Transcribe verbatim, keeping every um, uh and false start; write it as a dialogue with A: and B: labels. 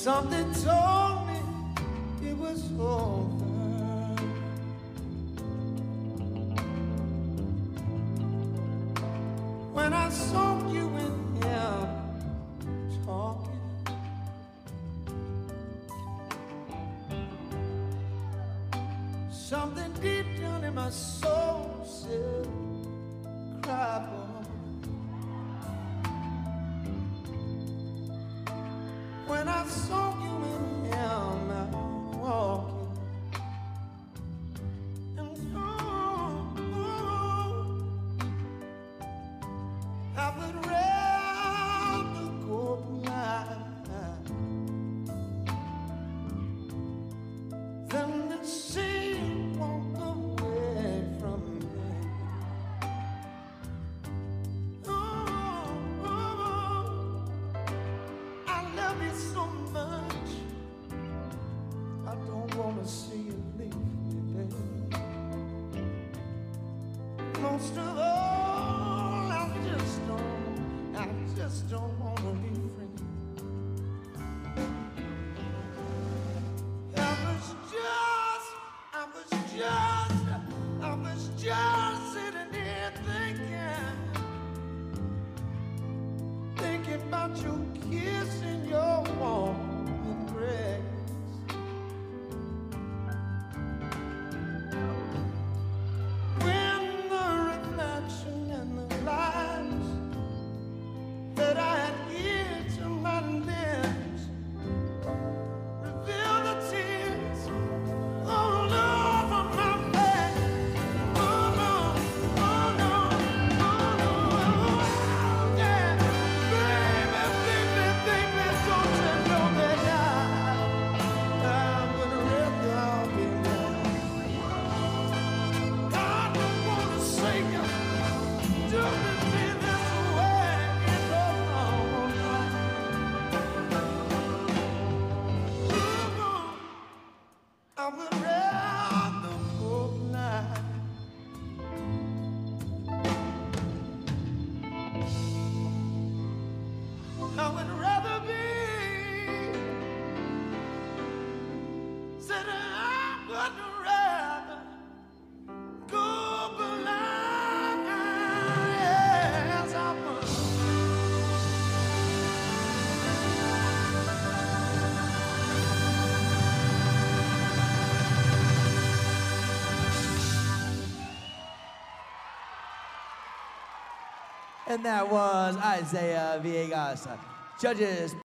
A: Something told me it was over. When I saw you and him talking, something deep down in my soul said, cry, boy. When I saw you and him out walking, and oh, oh, I would rather go blind than to see you walk away from me. Oh, oh, I love you so much, I don't want to see you leave me, baby. Most of all, I just don't, I just don't want to be free. I was just, I was just, I was just sitting here thinking, thinking about your kiss and your warm embrace. When the reflection and the lies that I had here to my lips reveal the tears all over my face. Oh no, oh no, oh no, yeah, baby, baby, baby, don't you know that I, I would rather be there. I don't wanna see you doing me this way no more. I would rather go blind. I would rather be, said I would rather go blind. Yes, I would.
B: And that was Isaiah Villegas. Judges.